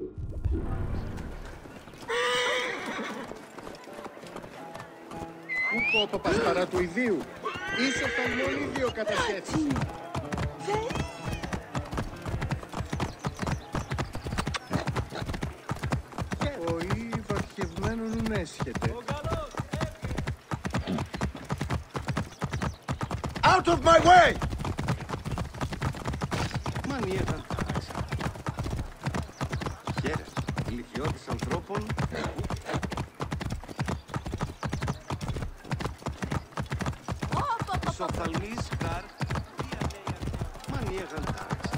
Πού πω το πασταρά του ιδίου. Ήσασταν μόλι δύο κατασχέσεις. Ο υπαρχευμένον έσχεται. Out of my way! Μανιέτα. Χαίρεσαι, ηλικιώτης ανθρώπων. Σοφθαλμής καρ. Μανιέγαν τάξη.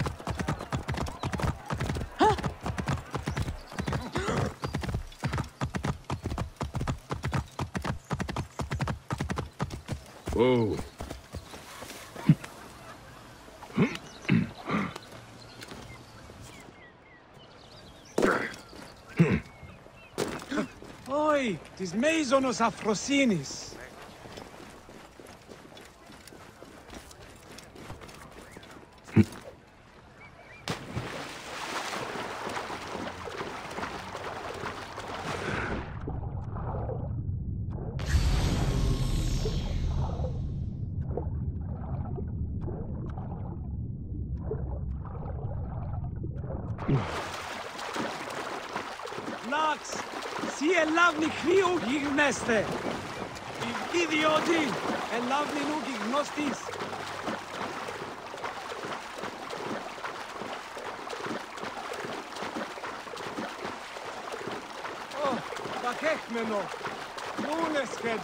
Oh. Oi, της Μέιζονος Αφροσύνης. Λάξ, σι ελάβνη χρήου γιγνέστε. Ιδιότι ελάβνη νου γιγνώστης. Ω, πακέχμενο, νούνε σχέδε.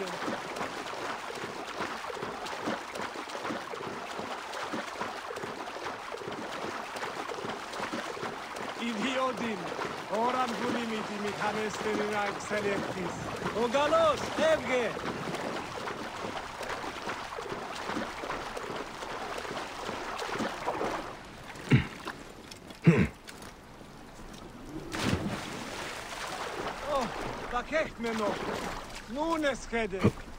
Ιδιότι, ώραν πουλήμι τη μηχανέστερη να εξελέχθεις. Ο καλός, έβγε! Ω, πακέχμενο, νούνε σχέδε.